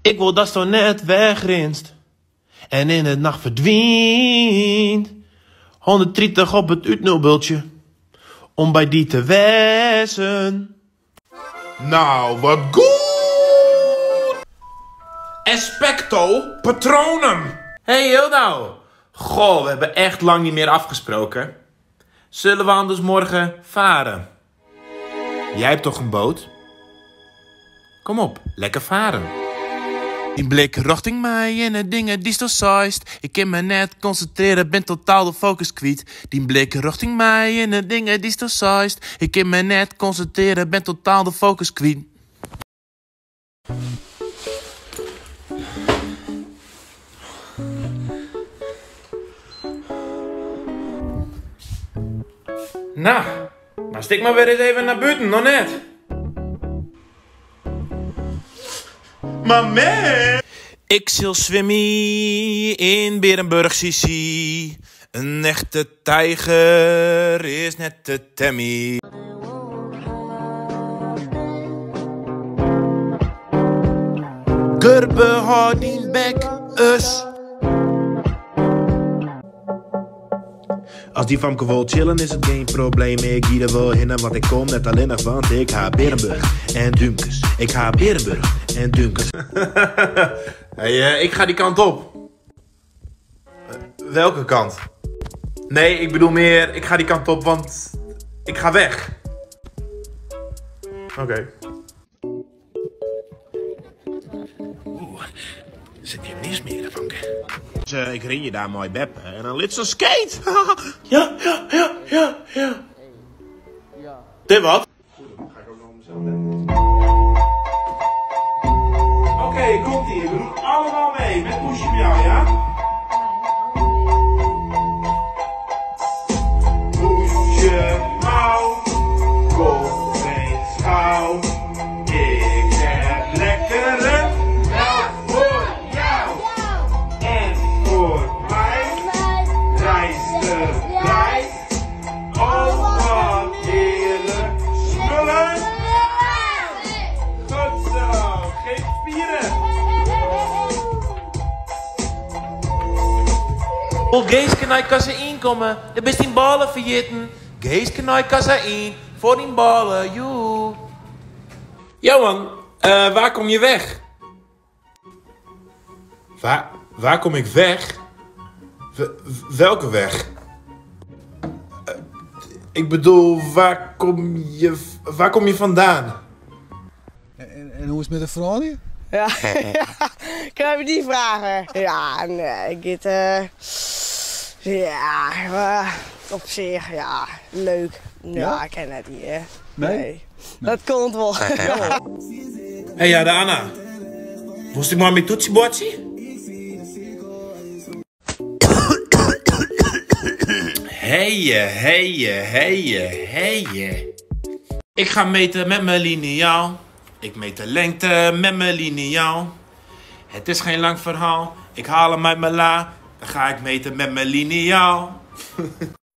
Ik wil dat zo net wegrinst en in het nacht verdwijnt. 130 op het uitnulbultje om bij die te wezen. Nou, wat goed! Expecto Patronum. Hey Hildau. Goh, we hebben echt lang niet meer afgesproken. Zullen we anders morgen varen? Jij hebt toch een boot? Kom op, lekker varen. Die blik richting mij en de dingen die zo saist. Ik kan me net concentreren, ben totaal de focus kwijt. Die blik richting mij en de dingen die zo saist. Ik kan me net concentreren, ben totaal de focus kwijt. Nou, maar stik maar weer eens even naar buiten, nog net. Maar man! Ik zal zwemmen in Berenburg, CC. Een echte tijger is net de Tammy. Gurbe houdt die bek us. Als die famke wil chillen is het geen probleem. Ik ga er wel heen, want ik kom net alleen nog, want ik ga Berenburg en Dumkes. Ik ga Berenburg en Dumkes. Hey, ik ga die kant op. Welke kant? Nee, ik bedoel meer, ik ga die kant op, want ik ga weg. Oké. Zit hier niks meer, famke. Dus ik ren je daar mooi beppen en dan lid zo'n skate. Ja. Dit wat? Oké, komt-ie. We doen allemaal mee met Poesje Miauw, ja? Poesje Miauw, kom eens gauw. Ik heb lekkere melk voor jou. En voor mij rijst erbij. Oh, wat heerlijk smullen. Goed zo, geef spieren. Oh, Gees kan uit kassa 1 komen. Er best die ballen vergeten. Gees kan uit kassa 1 voor die ballen, joe. Johan, waar kom je weg? Waar kom ik weg? Welke weg? Ik bedoel, waar kom je vandaan? En hoe is het met de vrouw hier? Ja, kan je die vragen? Ja, nee, dit, op zich, ja, leuk. Ja, ik ken het niet, hè. Nee. Dat komt wel. Hey, ja, Anna. Was die maar met Tootsie Botsie? Hey. Ik ga meten met mijn liniaal. Ik meet de lengte met mijn liniaal. Het is geen lang verhaal. Ik haal hem uit mijn la. Dan ga ik meten met mijn liniaal.